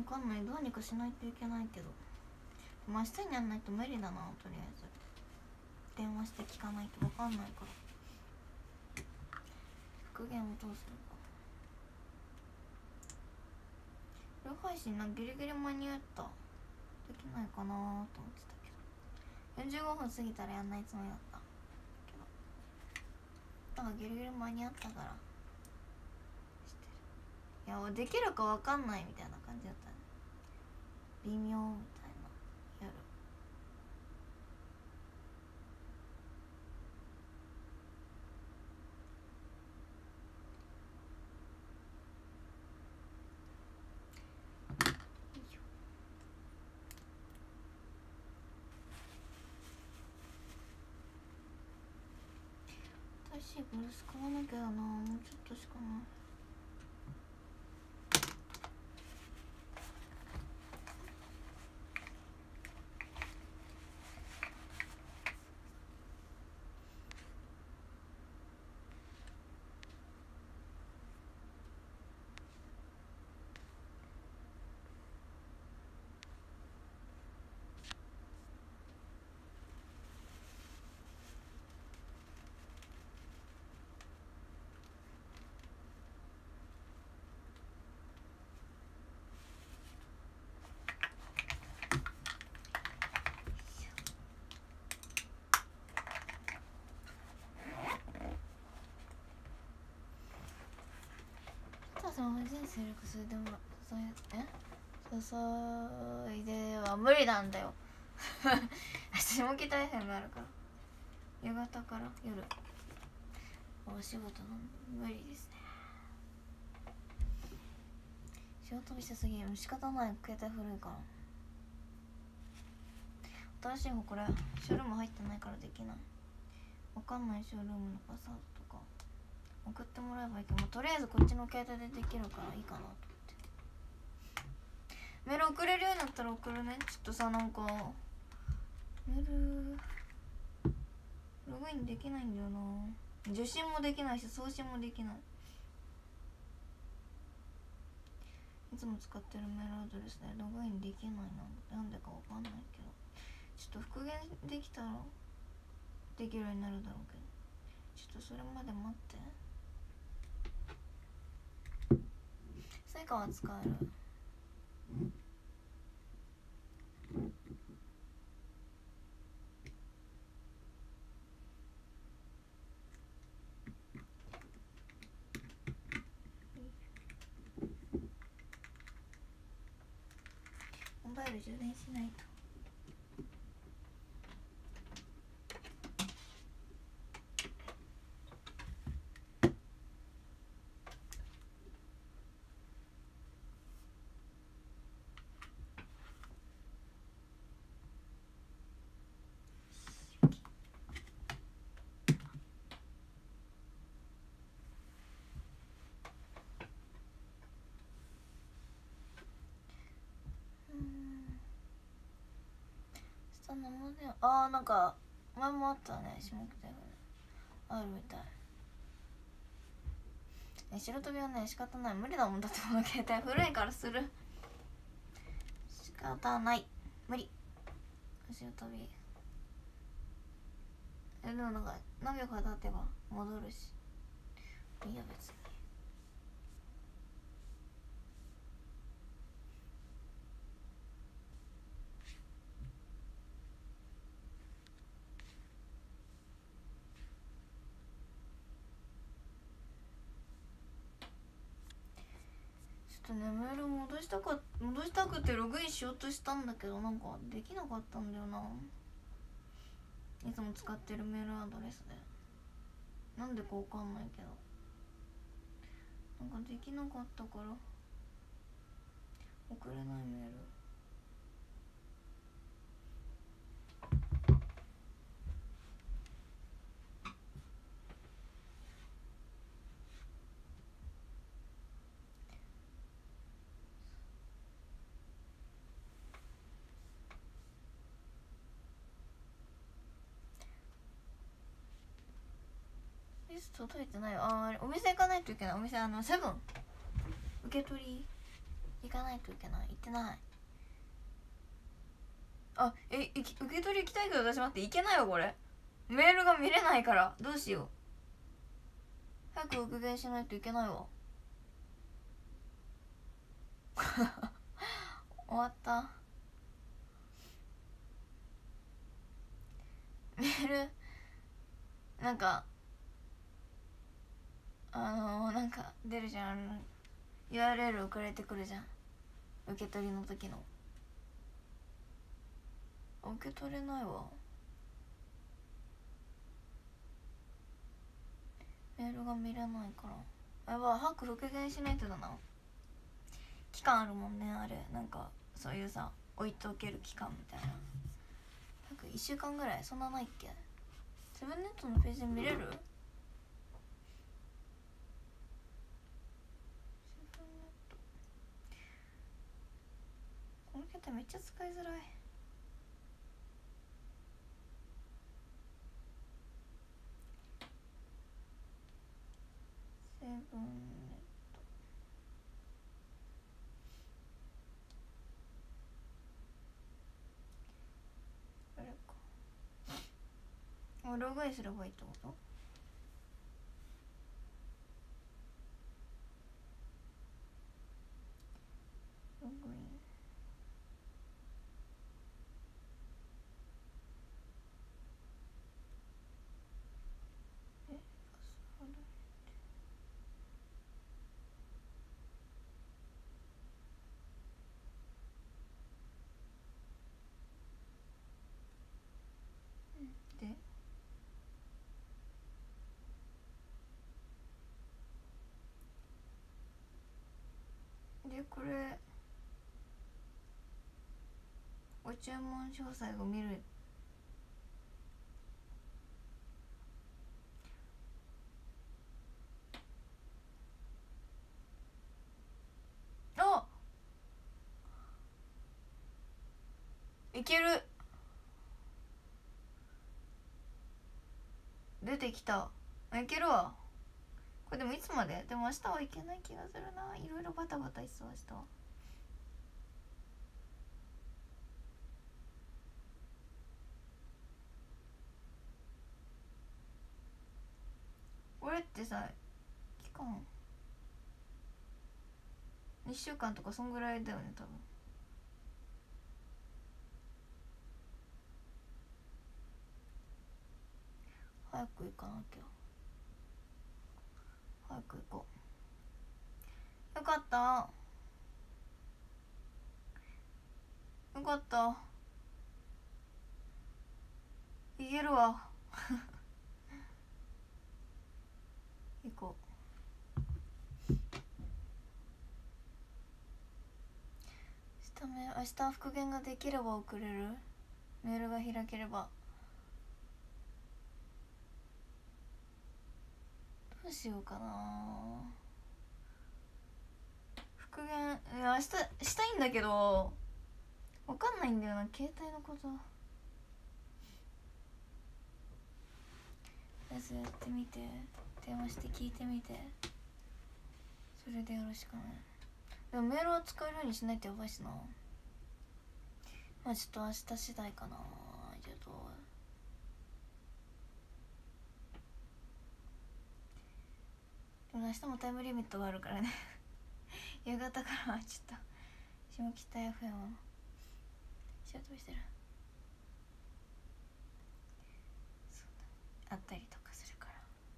かんない、どうにかしないといけないけど、明日にやんないと無理だな。とりあえず電話して聞かないと分かんないから。復元をどうするか。両配信ギリギリ間に合った。できないかなと思ってたけど、45分過ぎたらやんないつもりだったけど、なんかギリギリ間に合ったからしてる。いやできるか分かんないみたいな感じだったね。微妙みたいな夜。新しいブルース買わなきゃだな。もうちょっとしかない。その人生力それでも注いでは無理なんだよ。下着大変になるから。夕方から夜お仕事の無理ですね。仕事びしすぎる。仕方ない。携帯古いから。新しい方これショールーム入ってないからできない。わかんない。ショールームのパスワードとか送ってもらえばいいけど、とりあえずこっちの携帯でできるからいいかなと思って。メール送れるようになったら送るね。ちょっとさ、なんかメールログインできないんだよな。受信もできないし送信もできない。いつも使ってるメールアドレスでログインできないな。なんでかわかんないけど、ちょっと復元できたらできるようになるだろうけど、ちょっとそれまで待って。スイカは使える。モバイル充電しないと。なんか前もあったね。下北あるみたい。白飛びはね仕方ない。無理だもん。だってこの携帯古いからする。仕方ない。無理。白飛びでもなんか何秒か経てば戻るしいいや別に。ちょっとねメール戻したくてログインしようとしたんだけど、なんかできなかったんだよな。いつも使ってるメールアドレスで。なんでかわかんないけどなんかできなかったから送れないメール。リスト届いてないよ。お店行かないといけない。お店セブン受け取り行かないといけない。行ってない。あ、受け取り行きたいけど私待って行けないわこれ。メールが見れないからどうしよう。早く復元しないといけないわ。終わった。メールなんかなんか出るじゃん、URL 送られてくるじゃん、受け取りの時の。受け取れないわ。メールが見れないから。やばい、早く復元しないとだな。期間あるもんねあれ。なんかそういうさ、置いておける期間みたいな。なんか1週間ぐらい、そんなないっけ。セブンネットのページで見れる？セブンネット、この携帯めっちゃ使いづらい。セブンネット、あれか。ログインすればいいってこと？ログイン。パスワード。でこれご注文詳細を見る。あ、いける。出てきた。いけるわこれ。でもいつまで？でも明日はいけない気がするな。いろいろバタバタしそう。明日はこれってさ、期間2週間とかそんぐらいだよね多分。早く行かなきゃ。早く行こう。よかった、よかった、いけるわ行こう。明日復元ができれば送れる。メールが開ければ。どうしようかな。復元明日したいんだけど分かんないんだよな、携帯のこと。とりあえずやってみて、電話して聞いてみて、それでやるしかない。でもメールは使えるようにしないとやばいしな。まあちょっと明日次第かな。けどでも明日もタイムリミットがあるからね夕方からはちょっと下北 FM の仕事してる。そうだ、あったりとかするから。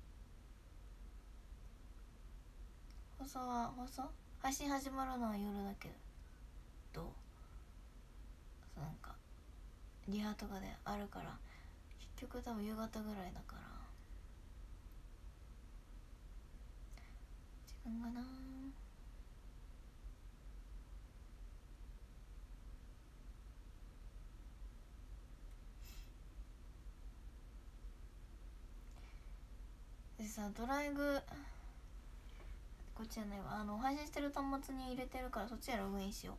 放送配信始まるのは夜だけど、そうなんかリハとかであるから、結局多分夕方ぐらいだから時間がな。でさ、ドライブこっちじゃないわ、配信してる端末に入れてるから、そっちでログインしよう。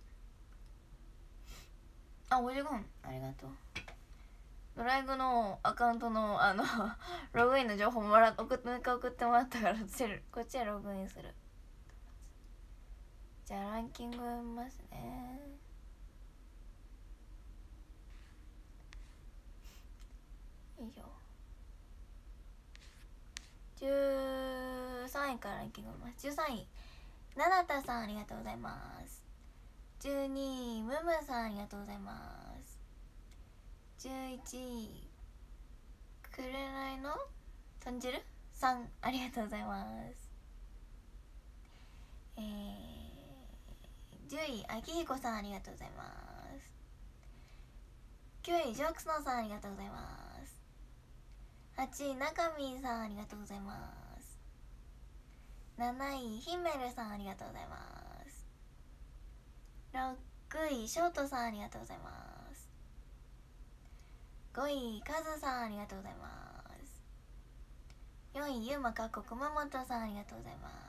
あ、55分、ありがとう。ドライブのアカウントのログインの情報ももう一回送ってもらったから、こっちでログインする。 じゃあランキング読みますね。よいしょ。13位からランキング読みます。13位ななたさん、ありがとうございます。12位むむさん、ありがとうございます。11位くれないの豚汁さん、ありがとうございます。10位あきひこさん、ありがとうございます。9位ジョークスノーさん、ありがとうございます。8位なかみんさん、ありがとうございます。7位ヒンメルさん、ありがとうございます。6位ショートさん、ありがとうございます。5位カズさん、ありがとうございます。4位ゆうまかっこ熊本さん、ありがとうございます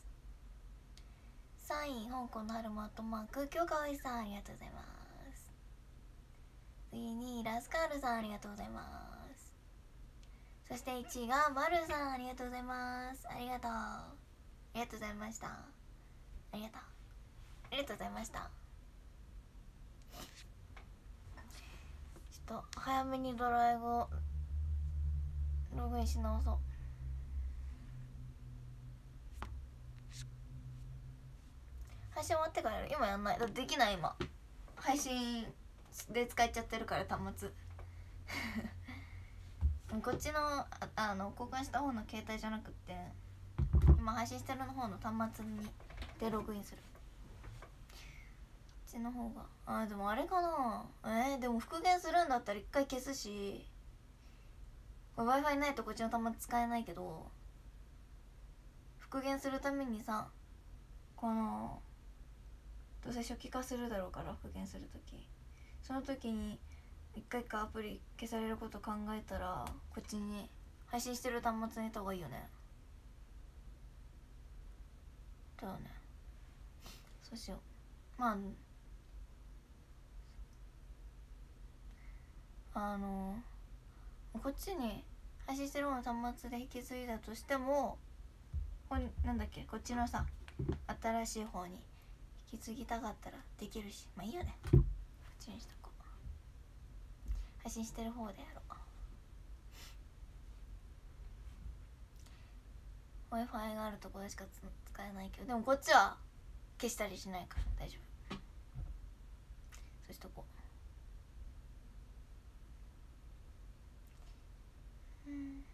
。3位香港の春もアットマーク京香おいさん、ありがとうございます。次にラスカールさん、ありがとうございます。そして1位がバルさん、ありがとうございます。ありがとう、ありがとうございました。ありがとう、ありがとうございました。ちょっと早めにドライブをログインし直そう。配信終わってからやる。今やんない。だってできない今。配信で使っちゃってるから端末こっちの交換した方の携帯じゃなくて今配信してるの方の端末にでログインする。こっちの方がでもあれかな。でも復元するんだったら一回消すし、これ Wi-Fi ないとこっちの端末使えないけど、復元するためにさ、このどうせ初期化するだろうから復元するとき、その時に一回かアプリ消されること考えたらこっちに配信してる端末にいた方がいいよね。だよね。そうしよう。まあこっちに配信してる方の端末で引き継いだとしても、なんだっけ、こっちのさ新しい方に引き継ぎたかったらできるし、まあいいよね。こっちにしとこう。配信してる方でやろう。 Wi-Fi があるところでしか使えないけど、でもこっちは消したりしないから大丈夫。そうしとこう。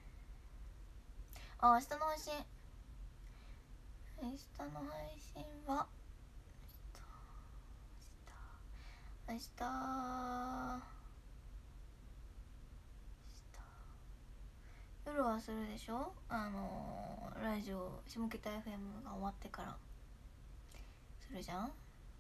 明日の配信、明日の配信は明日夜はするでしょ。ラジオ下北 FM が終わってからするじゃん。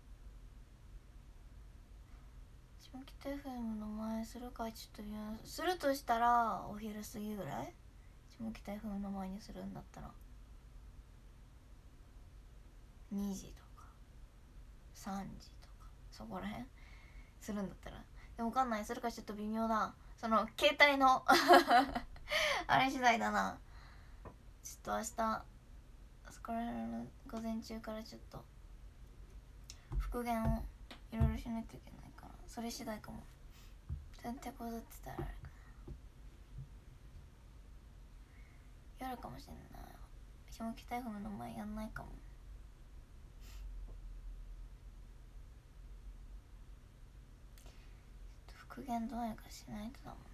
下北 FM の前するかちょっとするとしたらお昼過ぎぐらい、下北 FM の前にするんだったら2時とか3時とかそこらへんするんだったら。でも分かんない、するかちょっと微妙だ。その携帯のあれ次第だな。ちょっと明日そこら辺の午前中からちょっと復元をいろいろしないといけないから、それ次第かも。全然こぞってたらあれかな、夜かもしれない。下北 FM の前やんないかも。復元どうやかしないとだもん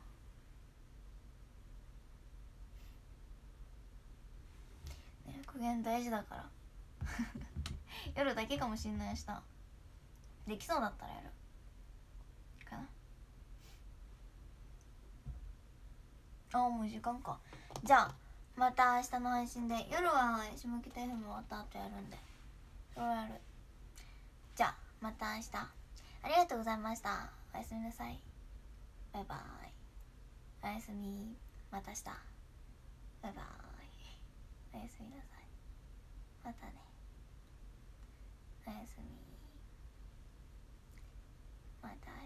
な、ね、復元大事だから夜だけかもしんない。明日できそうだったらやるかな。もう時間か。じゃあまた明日の配信で、夜は下北 FM 終わった後やるんでそれをやる。じゃあまた明日ありがとうございました。おやすみなさい。バイバイ。おやすみ。また明日。バイバイ。おやすみなさい。またね。おやすみ。また明日。